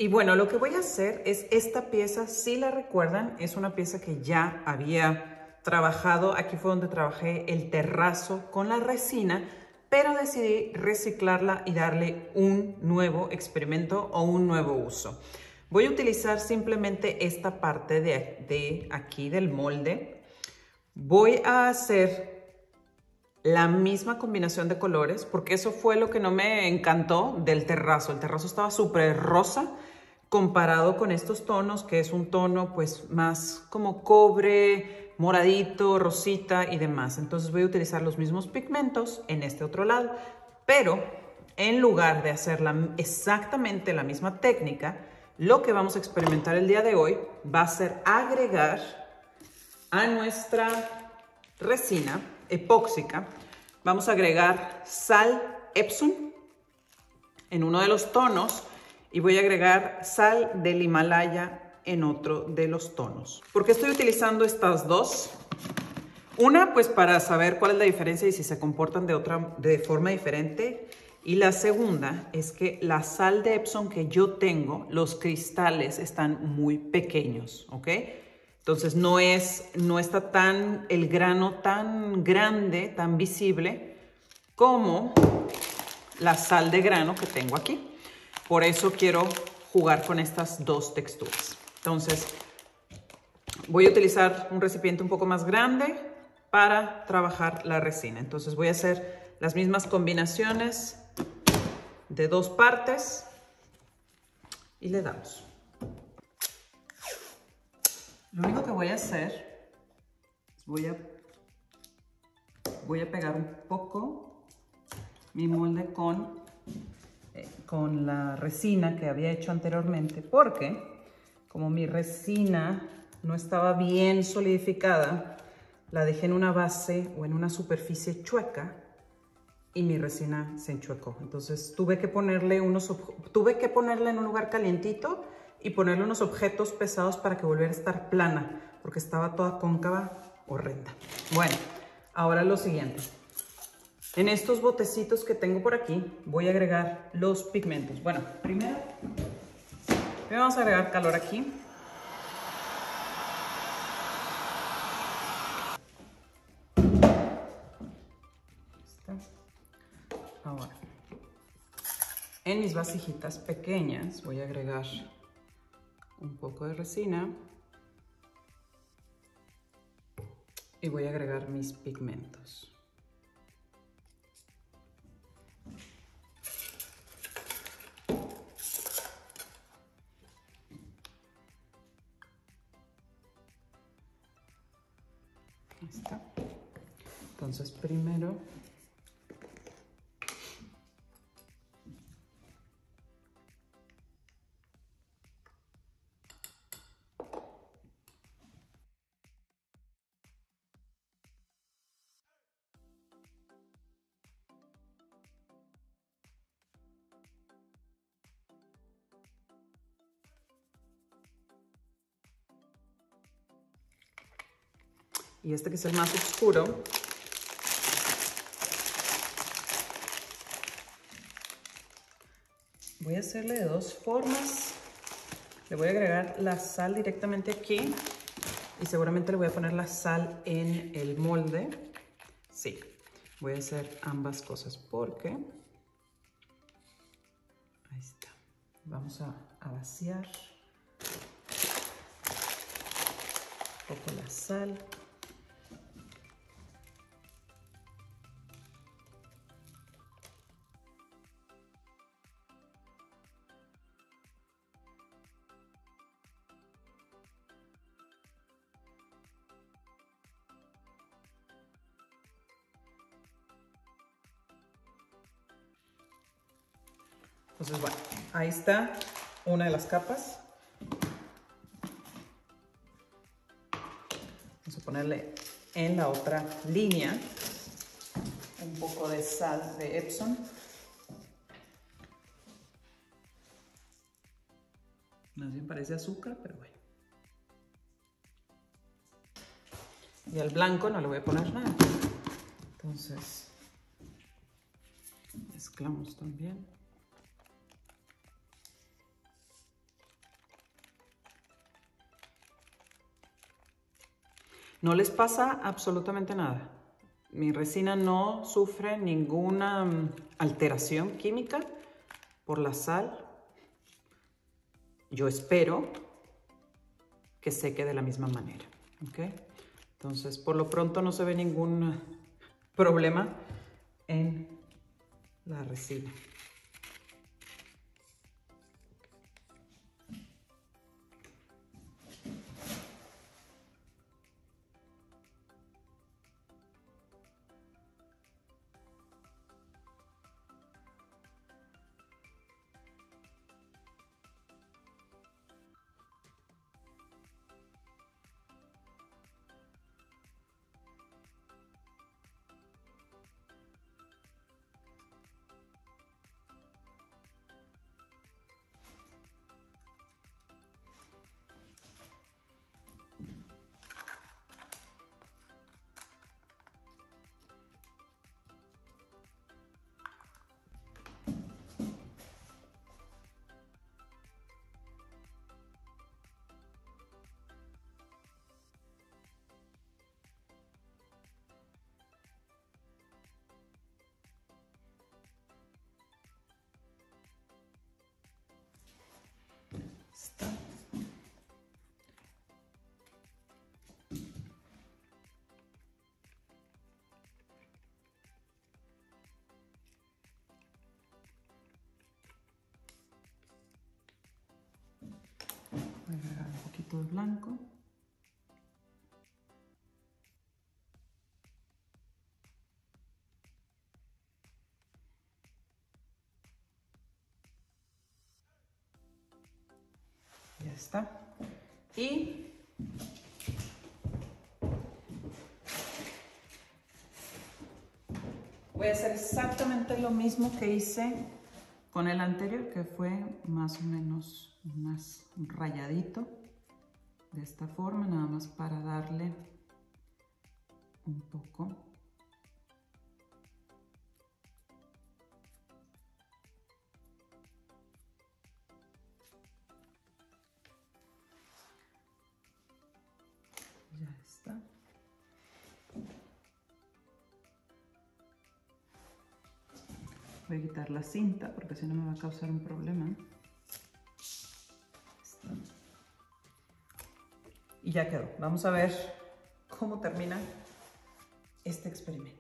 Y bueno, lo que voy a hacer es esta pieza, si la recuerdan, es una pieza que ya había trabajado. Aquí fue donde trabajé el terrazo con la resina, pero decidí reciclarla y darle un nuevo experimento o un nuevo uso. Voy a utilizar simplemente esta parte de aquí del molde. Voy a hacer la misma combinación de colores, porque eso fue lo que no me encantó del terrazo. El terrazo estaba súper rosa comparado con estos tonos, que es un tono pues más como cobre, moradito, rosita y demás. Entonces voy a utilizar los mismos pigmentos en este otro lado, pero en lugar de hacer exactamente la misma técnica, lo que vamos a experimentar el día de hoy va a ser agregar a nuestra resina epóxica, vamos a agregar sal Epsom en uno de los tonos y voy a agregar sal del Himalaya en otro de los tonos. ¿Por qué estoy utilizando estas dos? Una, pues para saber cuál es la diferencia y si se comportan de forma diferente. Y la segunda es que la sal de Epsom que yo tengo, los cristales están muy pequeños, ¿ok? Entonces no está el grano tan grande, tan visible como la sal de grano que tengo aquí. Por eso quiero jugar con estas dos texturas. Entonces voy a utilizar un recipiente un poco más grande para trabajar la resina. Entonces voy a hacer las mismas combinaciones de dos partes y le damos. Lo único que voy a hacer es voy a pegar un poco mi molde con la resina que había hecho anteriormente, porque como mi resina no estaba bien solidificada, la dejé en una base o en una superficie chueca y mi resina se enchuecó. Entonces tuve que ponerle en un lugar calientito y ponerle unos objetos pesados para que volviera a estar plana, porque estaba toda cóncava, horrenda. Bueno, ahora lo siguiente. En estos botecitos que tengo por aquí voy a agregar los pigmentos. Bueno, primero vamos a agregar calor aquí. Ahora, en mis vasijitas pequeñas voy a agregar un poco de resina y voy a agregar mis pigmentos. Ahí está. Entonces primero y este que es el más oscuro, voy a hacerle de dos formas. Le voy a agregar la sal directamente aquí y seguramente le voy a poner la sal en el molde. Sí, voy a hacer ambas cosas porque ahí está. Vamos a vaciar un poco la sal. Entonces, bueno, ahí está una de las capas. Vamos a ponerle en la otra línea un poco de sal de Epsom. Más bien parece azúcar, pero bueno. Y al blanco no le voy a poner nada. Entonces, mezclamos también. No les pasa absolutamente nada. Mi resina no sufre ninguna alteración química por la sal. Yo espero que seque de la misma manera, ¿ok? Entonces, por lo pronto no se ve ningún problema en la resina. Está. Voy a agregar un poquito de blanco. Ya está. Y voy a hacer exactamente lo mismo que hice con el anterior, que fue más o menos más rayadito. De esta forma, nada más para darle un poco. Ya está. Voy a quitar la cinta porque si no me va a causar un problema. Y ya quedó. Vamos a ver cómo termina este experimento.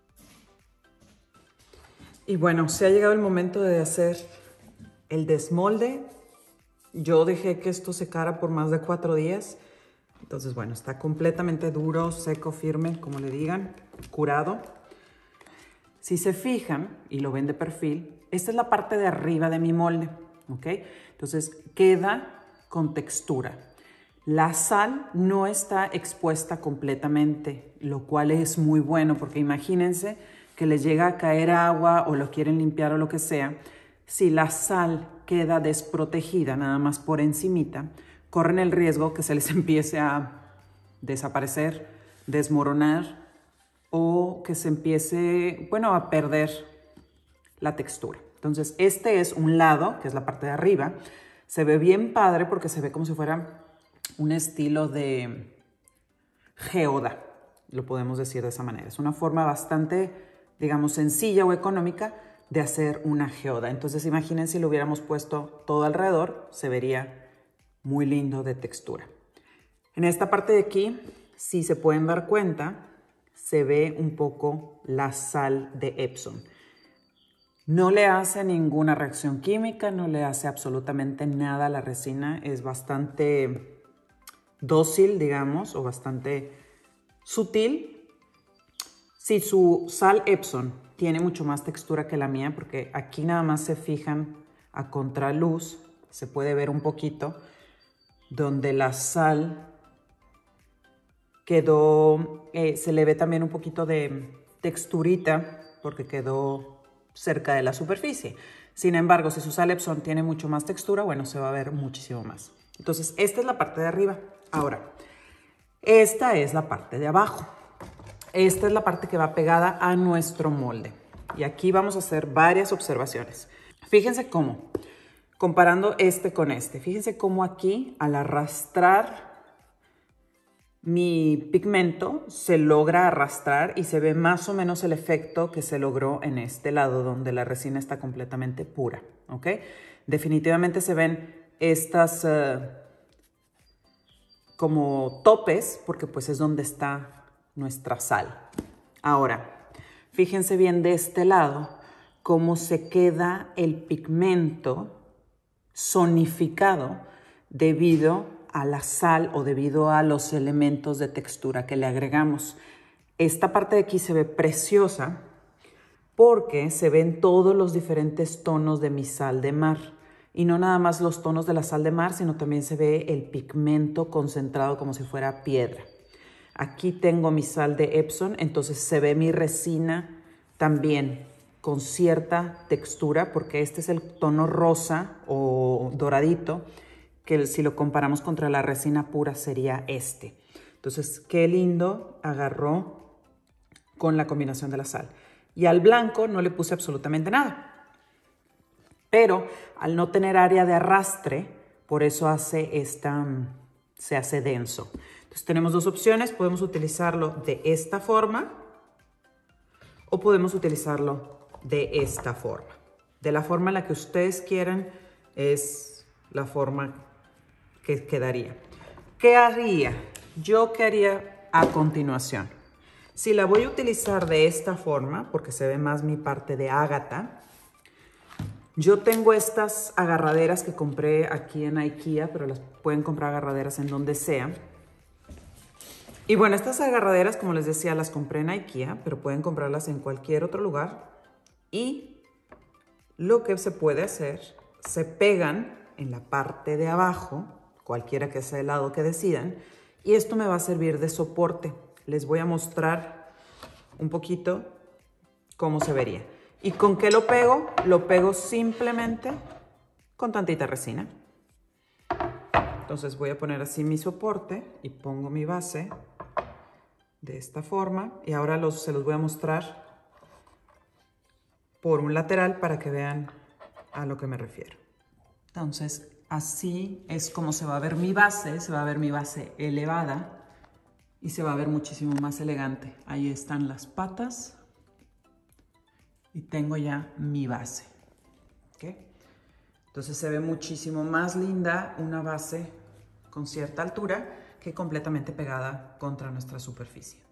Y bueno, se ha llegado el momento de hacer el desmolde. Yo dejé que esto secara por más de 4 días. Entonces, bueno, está completamente duro, seco, firme, como le digan, curado. Si se fijan y lo ven de perfil, esta es la parte de arriba de mi molde, ¿ok? Entonces, queda con textura. La sal no está expuesta completamente, lo cual es muy bueno porque imagínense que les llega a caer agua o lo quieren limpiar o lo que sea. Si la sal queda desprotegida nada más por encimita, corren el riesgo que se les empiece a desaparecer, desmoronar o que se empiece, bueno, a perder la textura. Entonces, este es un lado, que es la parte de arriba. Se ve bien padre porque se ve como si fuera un estilo de geoda, lo podemos decir de esa manera. Es una forma bastante, digamos, sencilla o económica de hacer una geoda. Entonces, imaginen si lo hubiéramos puesto todo alrededor, se vería muy lindo de textura. En esta parte de aquí, si se pueden dar cuenta, se ve un poco la sal de Epsom. No le hace ninguna reacción química, no le hace absolutamente nada a la resina. Es bastante dócil, digamos, o bastante sutil. Si su sal Epsom tiene mucho más textura que la mía, porque aquí nada más se fijan a contraluz, se puede ver un poquito, donde la sal quedó, se le ve también un poquito de texturita, porque quedó cerca de la superficie. Sin embargo, si su sal Epsom tiene mucho más textura, bueno, se va a ver muchísimo más. Entonces, esta es la parte de arriba. Ahora, esta es la parte de abajo. Esta es la parte que va pegada a nuestro molde. Y aquí vamos a hacer varias observaciones. Fíjense cómo, comparando este con este, fíjense cómo aquí, al arrastrar mi pigmento se logra arrastrar y se ve más o menos el efecto que se logró en este lado donde la resina está completamente pura, ¿ok? Definitivamente se ven estas como topes porque pues es donde está nuestra sal. Ahora, fíjense bien de este lado cómo se queda el pigmento zonificado debido a la sal o debido a los elementos de textura que le agregamos. Esta parte de aquí se ve preciosa porque se ven todos los diferentes tonos de mi sal de mar. Y no nada más los tonos de la sal de mar, sino también se ve el pigmento concentrado como si fuera piedra. Aquí tengo mi sal de Epsom, entonces se ve mi resina también con cierta textura, porque este es el tono rosa o doradito, que si lo comparamos contra la resina pura sería este. Entonces, qué lindo agarró con la combinación de la sal. Y al blanco no le puse absolutamente nada. Pero al no tener área de arrastre, por eso se hace denso. Entonces tenemos dos opciones. Podemos utilizarlo de esta forma o podemos utilizarlo de esta forma. De la forma en la que ustedes quieran es la forma que quedaría. ¿Qué haría? ¿Yo qué haría a continuación? Si la voy a utilizar de esta forma, porque se ve más mi parte de ágata, yo tengo estas agarraderas que compré aquí en IKEA, pero las pueden comprar agarraderas en donde sea. Y bueno, estas agarraderas, como les decía, las compré en IKEA, pero pueden comprarlas en cualquier otro lugar. Y lo que se puede hacer, se pegan en la parte de abajo, cualquiera que sea el lado que decidan, y esto me va a servir de soporte. Les voy a mostrar un poquito cómo se vería. ¿Y con qué lo pego? Lo pego simplemente con tantita resina. Entonces voy a poner así mi soporte y pongo mi base de esta forma. Y ahora se los voy a mostrar por un lateral para que vean a lo que me refiero. Entonces, así es como se va a ver mi base. Se va a ver mi base elevada y se va a ver muchísimo más elegante. Ahí están las patas y tengo ya mi base. ¿Okay? Entonces se ve muchísimo más linda una base con cierta altura que completamente pegada contra nuestra superficie.